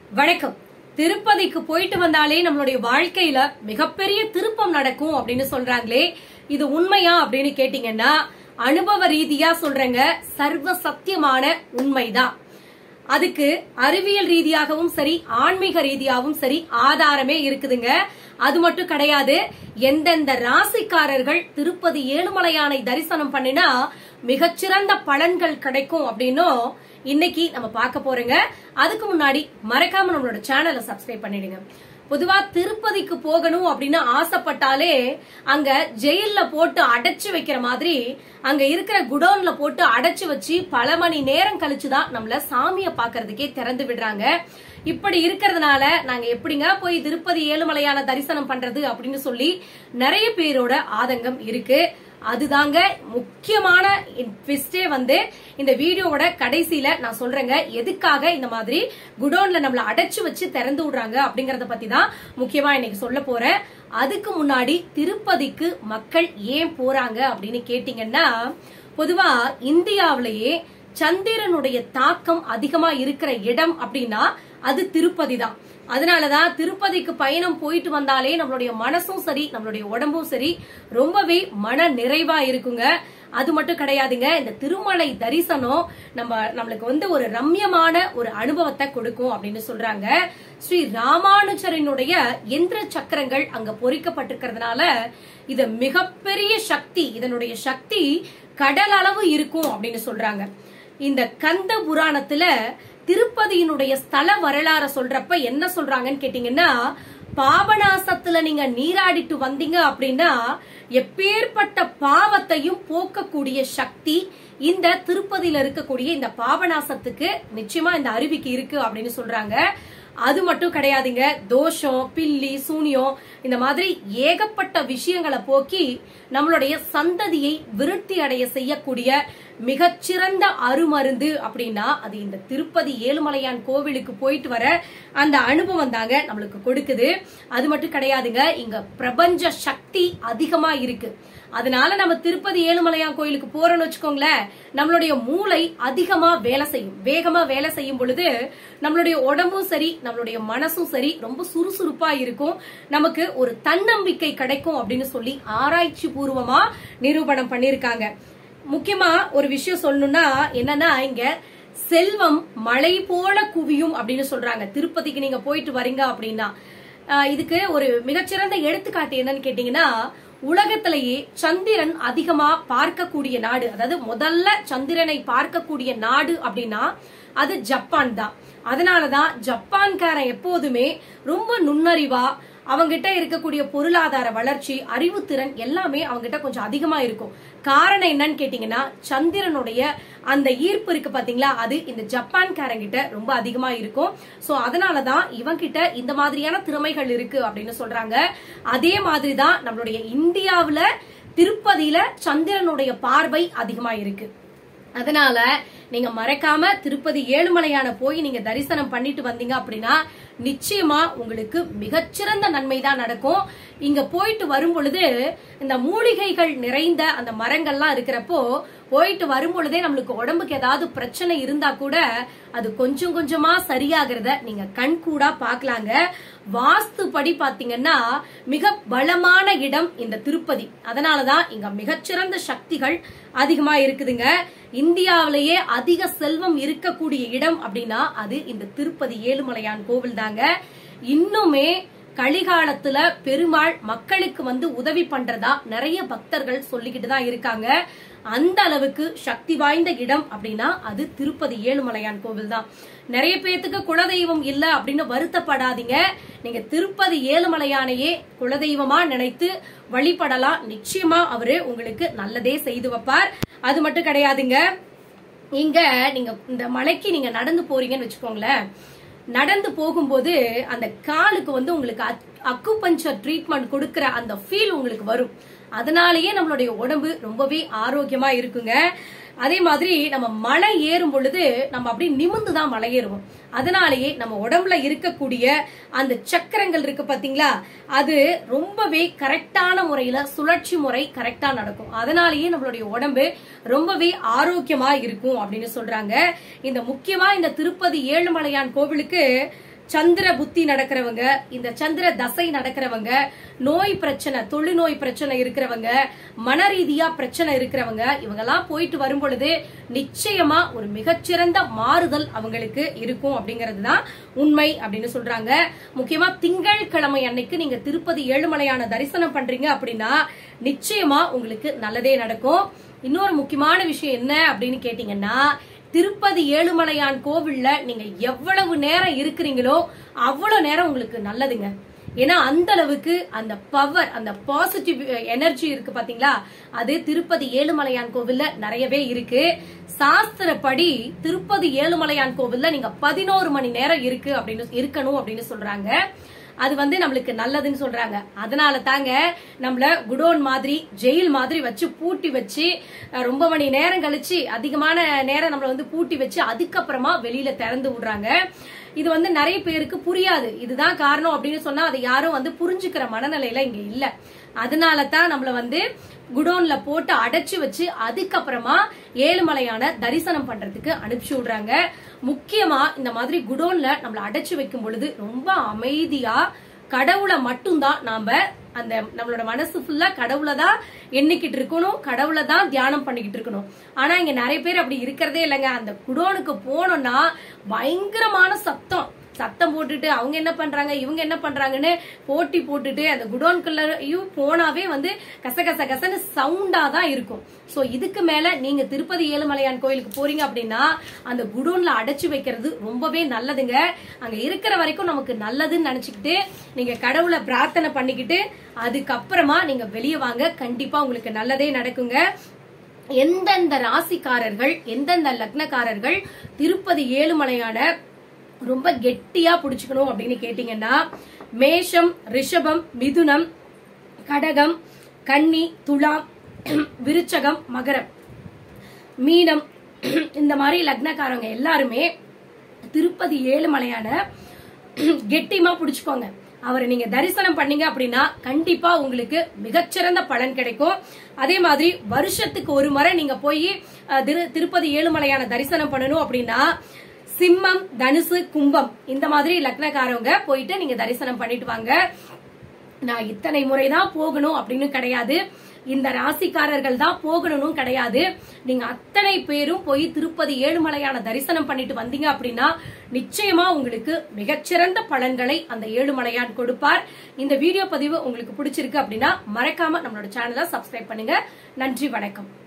வணக்கம். திருப்பதிக்கு போயிட்டு வந்தாலே நம்மளுடைய வாழ்க்கையில மிகப்பெரிய திருப்பம் நடக்கும் அப்படின்னு சொல்றாங்களே, இது உண்மையா அப்படின்னு கேட்டீங்கன்னா அனுபவ ரீதியா சொல்றேங்க, சர்வ சத்தியமான உண்மைதான். அதுக்கு அறிவியல் ரீதியாகவும் சரி, ஆன்மீக ரீதியாகவும் சரி ஆதாரமே இருக்குதுங்க. அது மட்டும் கிடையாது, எந்தெந்த ராசிக்காரர்கள் திருப்பதி ஏழுமலையானை தரிசனம் பண்ணினா மிகச்சிறந்த பலன்கள் கிடைக்கும் அப்படின்னும் இன்னைக்கு நம்ம பார்க்க போறோங்க. அதுக்கு முன்னாடி மறக்காம நம்மளோட சேனலை சப்ஸ்கிரைப் பண்ணிடுங்க. பொதுவா திருப்பதிக்கு போகணும் அப்படின்னு ஆசைப்பட்டாலே அங்க ஜெயில்ல போட்டு அடைச்சு வைக்கிற மாதிரி அங்க இருக்கிற குடோன்ல போட்டு அடைச்சு வச்சு பல மணி நேரம் கழிச்சுதான் நம்மள சாமிய பாக்குறதுக்கே திறந்து விடுறாங்க. இப்படி இருக்கிறதுனால நாங்க எப்படிங்க போய் திருப்பதி ஏழுமலையான தரிசனம் பண்றது அப்படின்னு சொல்லி நிறைய பேரோட ஆதங்கம் இருக்கு. அதுதாங்க முக்கியமான ட்விஸ்டே இந்த வீடியோவோட கடைசியில நான் சொல்றேங்க, எதுக்காக இந்த மாதிரி குடோன்ல நம்மள அடைச்சு வச்சு திறந்து விடுறாங்க அப்படிங்கறத பத்தி தான் முக்கியமா இன்னைக்கு சொல்ல போறேன். அதுக்கு முன்னாடி திருப்பதிக்கு மக்கள் ஏன் போறாங்க அப்படின்னு கேட்டீங்கன்னா, பொதுவா இந்தியாவிலேயே சந்திரனுடைய தாக்கம் அதிகமா இருக்கிற இடம் அப்படின்னா அது திருப்பதி தான். அதனாலதான் திருப்பதிக்கு பயணம் போயிட்டு வந்தாலே நம்மளுடைய மனசும் சரி, நம்மளுடைய உடம்பும் சரி ரொம்பவே மன நிறைவா இருக்குங்க. அது மட்டும் கிடையாதுங்க, இந்த திருமலை தரிசனம் நம்மளுக்கு ஒரு ரம்யமான ஒரு அனுபவத்தை கொடுக்கும் அப்படின்னு சொல்றாங்க. ஸ்ரீ ராமானுஜரினுடைய எந்திர சக்கரங்கள் அங்க பொறிக்கப்பட்டிருக்கிறதுனால இது மிகப்பெரிய சக்தி, இதனுடைய சக்தி கடல் அளவு இருக்கும் அப்படின்னு சொல்றாங்க. இந்த கந்த புராணத்துல திருப்பதியினுடைய ஸ்தல வரலாறு சொல்றப்ப என்ன சொல்றாங்கன்னு கேட்டீங்கன்னா, பாபநாசத்துல நீங்க நீராடிட்டு வந்தீங்க அப்படின்னா எப்பேற்பட்ட பாவத்தையும் போக்கக்கூடிய சக்தி இந்த திருப்பதியில இருக்கக்கூடிய இந்த பாபநாசத்துக்கு நிச்சயமா இந்த அருவிக்கு இருக்கு அப்படின்னு சொல்றாங்க. அது மட்டும் கிடையாதுங்க, தோஷம், பில்லி, சூனியம் இந்த மாதிரி ஏகப்பட்ட விஷயங்களை போக்கி நம்மளுடைய சந்ததியை விருத்தி அடைய செய்யக்கூடிய மிகச்சிறந்த அருமருந்து அப்படின்னா அது இந்த திருப்பதி ஏழுமலையான் கோவிலுக்கு போயிட்டு வர அந்த அனுபவம் தாங்க நம்மளுக்கு கொடுக்குது. அது மட்டும் கிடையாதுங்க, இங்க பிரபஞ்ச சக்தி அதிகமா இருக்கு. அதனால நம்ம திருப்பதி ஏழுமலையான் கோயிலுக்கு போறோம்னு வச்சுக்கோங்களேன், நம்மளுடைய மூளை அதிகமா வேலை செய்யும். வேகமா வேலை செய்யும் பொழுது நம்மளுடைய உடம்பும் சரி, நம்மளுடைய மனசும் சரி ரொம்ப சுறுசுறுப்பா இருக்கும். நமக்கு ஒரு தன்னம்பிக்கை கிடைக்கும் அப்படின்னு சொல்லி ஆராய்ச்சி பூர்வமா நிரூபணம் பண்ணிருக்காங்க. முக்கியமா ஒரு விஷயம் சொல்லணும்னா என்னன்னா, இங்க செல்வம் மழை போல குவியும் அப்படின்னு சொல்றாங்க. திருப்பதிக்கு நீங்க போயிட்டு வரீங்க அப்படின்னா இதுக்கு ஒரு மிகச்சிறந்த எடுத்துக்காட்டு என்னன்னு கேட்டீங்கன்னா, உலகத்திலேயே சந்திரன் அதிகமா பார்க்கக்கூடிய நாடு, அதாவது முதல்ல சந்திரனை பார்க்கக்கூடிய நாடு அப்படின்னா அது ஜப்பான் தான். அதனாலதான் ஜப்பான்காரன் எப்போதுமே ரொம்ப நுண்ணறிவா, அவங்கிட்ட இருக்கக்கூடிய பொருளாதார வளர்ச்சி, அறிவுத்திறன் எல்லாமே அவங்கிட்ட கொஞ்சம் அதிகமா இருக்கும். காரணம் என்னன்னு கேட்டீங்கன்னா, சந்திரனுடைய அந்த ஈர்ப்பு இருக்கு பாத்தீங்களா, அது இந்த ஜப்பான்காரங்கிட்ட ரொம்ப அதிகமா இருக்கும். சோ அதனாலதான் இவங்கிட்ட இந்த மாதிரியான திறமைகள் இருக்கு அப்படின்னு சொல்றாங்க. அதே மாதிரிதான் நம்மளுடைய இந்தியாவுல திருப்பதியில சந்திரனுடைய பார்வை அதிகமா இருக்கு. அதனால நீங்க மறக்காம திருப்பதி ஏழுமலையான போய் நீங்க தரிசனம் பண்ணிட்டு வந்தீங்க அப்படின்னா நிச்சயமா உங்களுக்கு மிகச்சிறந்த நன்மை தான் நடக்கும். இங்க போயிட்டு வரும் பொழுது இந்த மூலிகைகள் நிறைந்த அந்த மரங்கள்லாம் இருக்கிறப்போ போயிட்டு வரும் பொழுதே நம்மளுக்கு உடம்புக்கு ஏதாவது பிரச்சனை இருந்தா கூட அது கொஞ்சம் கொஞ்சமா சரியாகிறத நீங்க கண்கூடா பாக்கலாங்க. வாஸ்து படி பாத்தீங்கன்னா மிக பலமான இடம் இந்த திருப்பதி. அதனாலதான் இங்க மிகச்சிறந்த சக்திகள் அதிகமா இருக்குதுங்க. இந்தியாவிலேயே அதிக செல்வம் இருக்கக்கூடிய இடம் அப்படின்னா அது இந்த திருப்பதி ஏழுமலையான் கோவில் தாங்க. இன்னுமே கலிகாலத்துல பெருமாள் மக்களுக்கு உதவி பண்றதா நிறைய பக்தர்கள் சொல்லிக்கிட்டு தான் இருக்காங்க. அந்த அளவுக்கு சக்தி வாய்ந்த இடம் அப்படின்னா அது திருப்பதி ஏழுமலையான் கோவில் தான். நிறைய பேத்துக்கு குலதெய்வம் இல்ல அப்படின்னு வருத்தப்படாதீங்க. நீங்க திருப்பதி ஏழுமலையானையே குலதெய்வமா நினைத்து வழிபடலாம். நிச்சயமா அவரு உங்களுக்கு நல்லதே செய்து வைப்பார். அது மட்டும் கிடையாதுங்க, இங்க நீங்க இந்த மலைக்கு நீங்க நடந்து போறீங்கன்னு வச்சுக்கோங்களேன், நடந்து போகும்போது அந்த காலுக்கு உங்களுக்கு அக்குபஞ்சர் ட்ரீட்மெண்ட் கொடுக்கிற அந்த ஃபீல் உங்களுக்கு வரும். அதனாலேயே நம்மளுடைய உடம்பு ரொம்பவே ஆரோக்கியமா இருக்குங்க. அதே மாதிரி நம்ம மலை ஏறும் பொழுது நம்ம அப்படியே நிமிர்ந்துதான் மலை ஏறுவோம். அதனாலேயே நம்ம உடம்புல இருக்கக்கூடிய அந்த சக்கரங்கள் இருக்கு பாத்தீங்களா, அது ரொம்பவே கரெக்டான முறையில சுழற்சி முறை கரெக்டா நடக்கும். அதனாலேயே நம்மளுடைய உடம்பு ரொம்பவே ஆரோக்கியமா இருக்கும் அப்படின்னு சொல்றாங்க. இந்த முக்கியமா இந்த திருப்பதி ஏழுமலையான் கோவிலுக்கு சந்திர புத்தி நடக்கிறவங்க, இந்த சந்திர தசை நடக்கிறவங்க, நோய் பிரச்சனை, தொழுநோய் பிரச்சனை இருக்கிறவங்க, மன ரீதியா பிரச்சனை இருக்கிறவங்க, இவங்கெல்லாம் போயிட்டு வரும் பொழுது நிச்சயமா ஒரு மிகச்சிறந்த மாறுதல் அவங்களுக்கு இருக்கும் அப்படிங்கிறது தான் உண்மை அப்படின்னு சொல்றாங்க. முக்கியமா திங்கட்கிழமை அன்னைக்கு நீங்க திருப்பதி ஏழுமலையான தரிசனம் பண்றீங்க அப்படின்னா நிச்சயமா உங்களுக்கு நல்லதே நடக்கும். இன்னொரு முக்கியமான விஷயம் என்ன அப்படின்னு கேட்டீங்கன்னா, திருப்பதி ஏழுமலையான் கோவில்ல நீங்க எவ்வளவு நேரம் இருக்கிறீங்களோ அவ்வளவு நேரம் உங்களுக்கு நல்லதுங்க. ஏன்னா அந்த அளவுக்கு அந்த பவர், அந்த பாசிட்டிவ் எனர்ஜி இருக்கு பாத்தீங்களா, அது திருப்பதி ஏழுமலையான் கோவில்ல நிறையவே இருக்கு. சாஸ்திரப்படி திருப்பதி ஏழுமலையான் கோவில்ல நீங்க 11 மணி நேரம் இருக்கணும் அப்படின்னு சொல்றாங்க. அது நம்மளுக்கு நல்லதுன்னு சொல்றாங்க. அதனால தாங்க நம்மள குடோன் மாதிரி, ஜெயில் மாதிரி வச்சு பூட்டி வச்சு ரொம்ப மணி நேரம் கழிச்சு அதிகமான நேரம் நம்மள பூட்டி வச்சு அதுக்கப்புறமா வெளியில திறந்து விடுறாங்க. இது நிறைய பேருக்கு புரியாது. இதுதான் காரணம் அப்படின்னு சொன்னா அதை யாரும் புரிஞ்சுக்கிற மனநிலையில இங்க இல்ல. அதனால தான் நம்மள குடோன்ல போட்டு அடைச்சு வச்சு அதுக்கப்புறமா ஏழுமலையான தரிசனம் பண்றதுக்கு அனுப்பிச்சு விடுறாங்க. முக்கியமா இந்த மாதிரி குடோன்ல நம்மள அடைச்சு வைக்கும் பொழுது ரொம்ப அமைதியா கடவுளை மட்டும்தான் நாம நம்மளோட மனசு ஃபுல்லா கடவுளை தான் எண்ணிக்கிட்டு இருக்கணும், கடவுளை தான் தியானம் பண்ணிக்கிட்டு இருக்கணும். ஆனா இங்க நிறைய பேர் அப்படி இருக்கிறதே இல்லைங்க. அந்த குடோனுக்கு போனோம்னா பயங்கரமான சத்தம் போட்டுட்டு அவங்க என்ன பண்றாங்க, இவங்க என்ன பண்றாங்கன்னு போட்டி போட்டுட்டு அந்த குடோன்குள்ளயும் போனாவே கசகசன்னு சவுண்டா தான் இருக்கும். சோ இதுக்கு மேல நீங்க திருப்பதி ஏழுமலையான் கோயிலுக்கு போறீங்க அப்படின்னா அந்த குடோன்ல அடைச்சு வைக்கிறது ரொம்பவே நல்லதுங்க. அங்க இருக்கிற வரைக்கும் நமக்கு நல்லதுன்னு நினைச்சுக்கிட்டு நீங்க கடவுளை பிரார்த்தனை பண்ணிக்கிட்டு அதுக்கப்புறமா நீங்க வெளியே வாங்க. கண்டிப்பா உங்களுக்கு நல்லதே நடக்குங்க. எந்தெந்த ராசிக்காரர்கள், எந்தெந்த லக்னக்காரர்கள் திருப்பதி ஏழுமலையான ரொம்ப கெட்டியா புடிச்சுக்கணும் அப்படின்னு கேட்டீங்கன்னா, மேஷம், ரிஷபம், மிதுனம், கடகம், கன்னி, துலாம், விருச்சகம், மகரம், மீனம், இந்த மாதிரி லக்னக்காரங்க எல்லாருமே திருப்பதி ஏழுமலையான கெட்டியமா புடிச்சுக்கோங்க. அவரை நீங்க தரிசனம் பண்ணீங்க அப்படின்னா கண்டிப்பா உங்களுக்கு மிகச்சிறந்த பலன் கிடைக்கும். அதே மாதிரி வருஷத்துக்கு ஒரு முறை நீங்க போய் திருப்பதி ஏழுமலையான தரிசனம் பண்ணணும் அப்படின்னா சிம்மம், தனுசு, கும்பம் இந்த மாதிரி லக்னக்காரவங்க போயிட்டு நீங்க தரிசனம் பண்ணிட்டு வாங்க. நான் இத்தனை முறைதான் போகணும் அப்படின்னு கிடையாது, இந்த ராசிக்காரர்கள் தான் போகணும் கிடையாது. நீங்க அத்தனை பேரும் போய் திருப்பதி ஏழுமலையான தரிசனம் பண்ணிட்டு வந்தீங்க அப்படின்னா நிச்சயமா உங்களுக்கு மிகச்சிறந்த பலன்களை அந்த ஏழுமலையான் கொடுப்பார். இந்த வீடியோ பதிவு உங்களுக்கு பிடிச்சிருக்கு அப்படின்னா மறக்காம நம்மளோட சேனலை சப்ஸ்கிரைப் பண்ணுங்க. நன்றி, வணக்கம்.